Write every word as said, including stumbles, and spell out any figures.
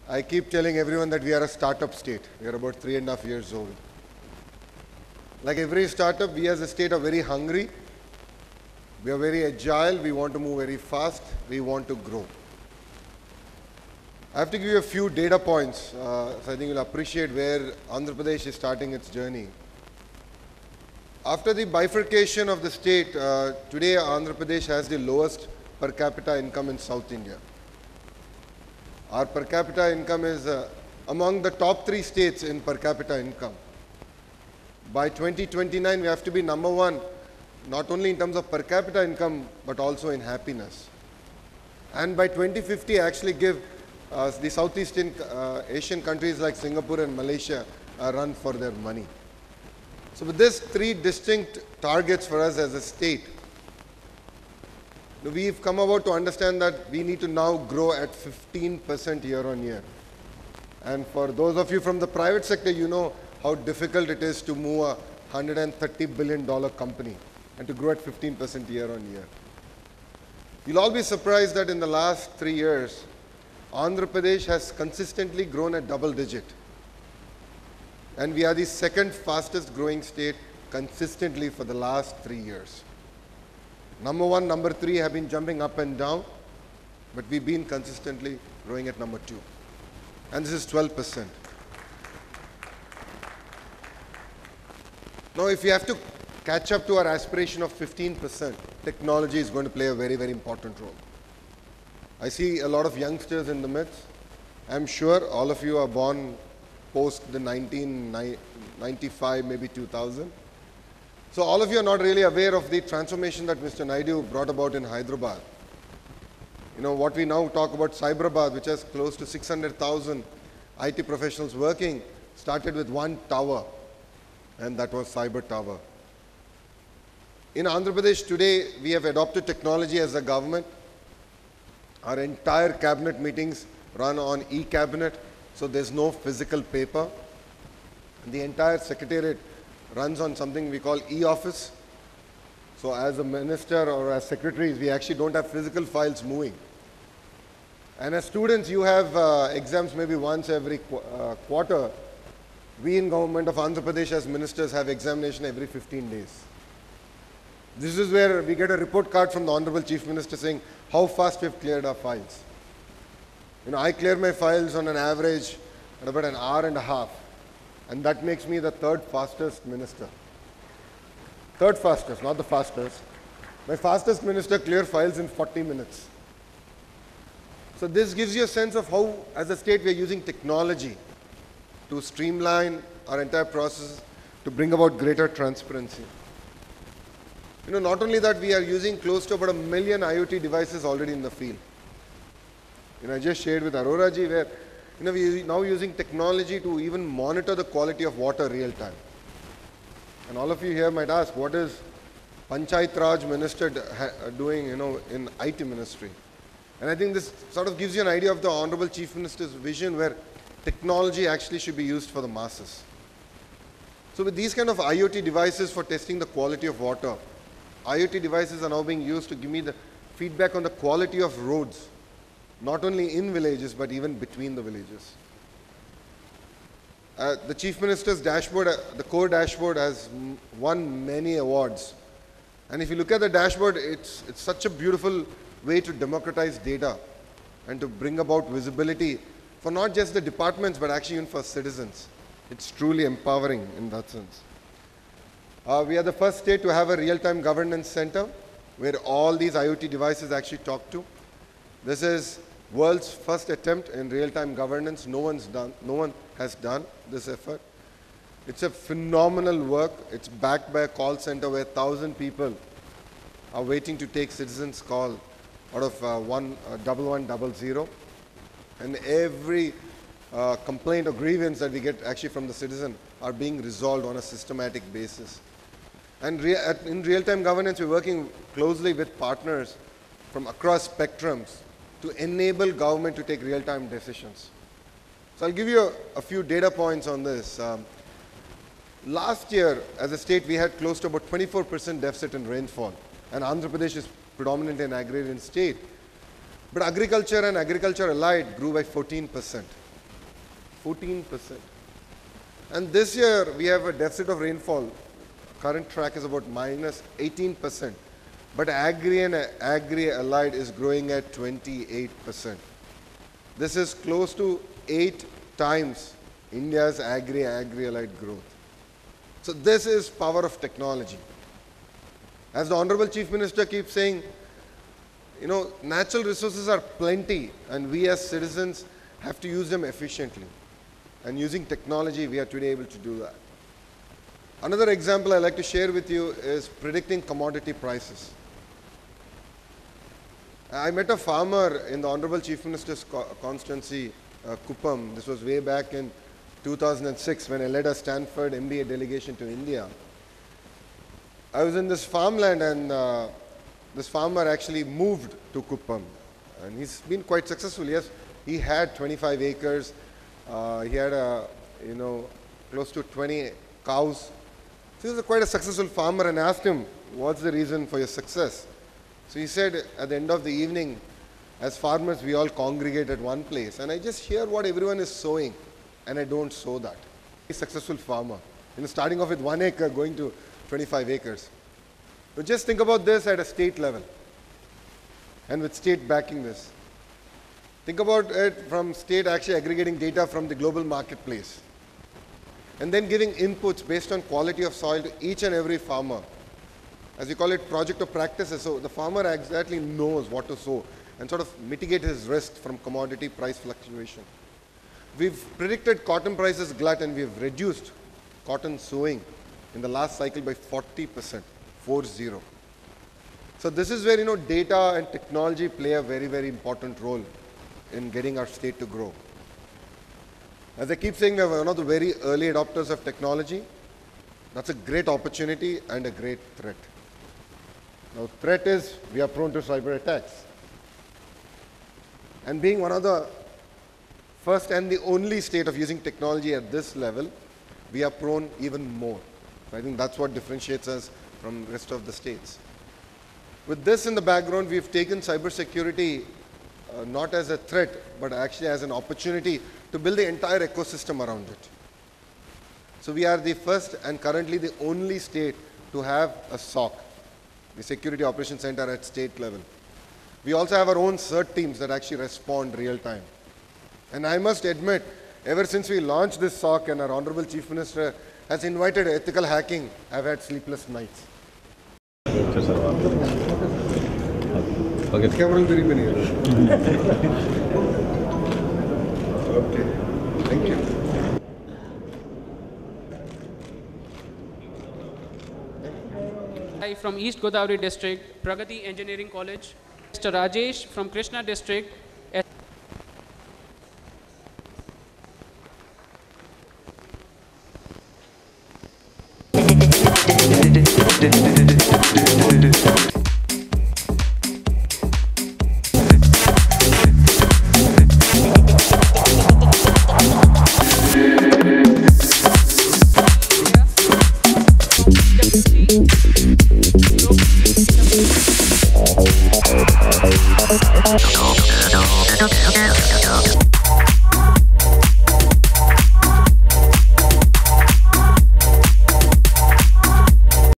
I keep telling everyone that we are a startup state. We are about three and a half years old. Like every startup, we as a state are very hungry. We are very agile. We want to move very fast. We want to grow. I have to give you a few data points, uh, so I think you'll appreciate where Andhra Pradesh is starting its journey. After the bifurcation of the state, uh, today Andhra Pradesh has the lowest per capita income in South India. Our per capita income is uh, among the top three states in per capita income. By twenty twenty-nine, we have to be number one, not only in terms of per capita income, but also in happiness. And by twenty fifty, actually give uh, the Southeast uh, Asian countries like Singapore and Malaysia a run for their money. So with these three distinct targets for us as a state, we've come about to understand that we need to now grow at fifteen percent year on year. And for those of you from the private sector, you know how difficult it is to move a one hundred thirty billion dollar company and to grow at fifteen percent year on year. You'll all be surprised that in the last three years, Andhra Pradesh has consistently grown at double digit. And we are the second fastest growing state consistently for the last three years. Number one, number three have been jumping up and down, but we've been consistently growing at number two. And this is twelve percent. Now, if we have to catch up to our aspiration of fifteen percent, technology is going to play a very, very important role. I see a lot of youngsters in the midst. I'm sure all of you are born post the nineteen ninety-five, maybe two thousand. So all of you are not really aware of the transformation that Mister Naidu brought about in Hyderabad. You know, what we now talk about Cyberabad, which has close to six hundred thousand I T professionals working, started with one tower, and that was Cyber Tower. In Andhra Pradesh today, we have adopted technology as a government. Our entire cabinet meetings run on e-cabinet, so there's no physical paper. The entire secretariat runs on something we call e-office. So as a minister or as secretaries, we actually don't have physical files moving. And as students, you have uh, exams maybe once every qu uh, quarter. We in government of Andhra Pradesh as ministers have examination every fifteen days. This is where we get a report card from the Honorable Chief Minister saying how fast we've cleared our files. You know, I clear my files on an average at about an hour and a half, and that makes me the third fastest minister. Third fastest, not the fastest. My fastest minister clear files in forty minutes. So this gives you a sense of how, as a state, we are using technology to streamline our entire process, to bring about greater transparency. You know, not only that, we are using close to about a million I O T devices already in the field. You know, I just shared with Arora ji where, you know, we are now using technology to even monitor the quality of water real time. And all of you here might ask, what is Panchayat Raj Minister doing, you know, in I T ministry? And I think this sort of gives you an idea of the Honorable Chief Minister's vision where technology actually should be used for the masses. So with these kind of I O T devices for testing the quality of water, I O T devices are now being used to give me the feedback on the quality of roads, not only in villages, but even between the villages. Uh, the Chief Minister's dashboard, uh, the core dashboard has won many awards. And if you look at the dashboard, it's, it's such a beautiful way to democratize data and to bring about visibility for not just the departments, but actually even for citizens. It's truly empowering in that sense. Uh, we are the first state to have a real-time governance center where all these I O T devices actually talk to. This is world's first attempt in real-time governance. No one's done, no one has done this effort. It's a phenomenal work. It's backed by a call center where thousand people are waiting to take citizens' call out of uh, one uh, double one double zero, and every uh, complaint or grievance that we get actually from the citizen are being resolved on a systematic basis. And rea at, in real-time governance, we're working closely with partners from across spectrums to enable government to take real-time decisions. So I'll give you a, a few data points on this. Um, last year, as a state, we had close to about twenty-four percent deficit in rainfall, and Andhra Pradesh is predominantly an agrarian state. But agriculture and agriculture allied grew by fourteen percent. fourteen percent. And this year, we have a deficit of rainfall. Current track is about minus eighteen percent. But agri and agri-allied is growing at twenty-eight percent. This is close to eight times India's agri-agri-allied growth. So this is power of technology. As the Honorable Chief Minister keeps saying, you know, natural resources are plenty and we as citizens have to use them efficiently. And using technology, we are today able to do that. Another example I'd like to share with you is predicting commodity prices. I met a farmer in the Honorable Chief Minister's constituency, uh, Kuppam. This was way back in two thousand six when I led a Stanford M B A delegation to India. I was in this farmland and uh, this farmer actually moved to Kuppam. And he's been quite successful. Yes, he had twenty-five acres. Uh, he had, a, you know, close to twenty cows. So he was a quite a successful farmer, and I asked him, what's the reason for your success? So he said, at the end of the evening, as farmers, we all congregate at one place, and I just hear what everyone is sowing, and I don't sow that. He's a successful farmer, you know, starting off with one acre, going to twenty-five acres. So just think about this at a state level, and with state backing this. Think about it from state actually aggregating data from the global marketplace, and then giving inputs based on quality of soil to each and every farmer. As we call it, project of practices. So the farmer exactly knows what to sow and sort of mitigate his risk from commodity price fluctuation. We've predicted cotton prices glut, and we've reduced cotton sowing in the last cycle by forty percent, four zero. So this is where, you know, data and technology play a very, very important role in getting our state to grow. As I keep saying, we are one of the very early adopters of technology. That's a great opportunity and a great threat. Now, threat is we are prone to cyber attacks. And being one of the first and the only state of using technology at this level, we are prone even more. So I think that's what differentiates us from the rest of the states. With this in the background, we've taken cybersecurity uh, not as a threat, but actually as an opportunity to build the entire ecosystem around it. So we are the first and currently the only state to have a S O C, the Security Operations Center at state level. We also have our own CERT teams that actually respond real time. And I must admit, ever since we launched this S O C and our Honorable Chief Minister has invited ethical hacking, I've had sleepless nights. Okay. Okay. Thank you. Hi, from East Godavari District, Pragati Engineering College. Mister Rajesh from Krishna District. Did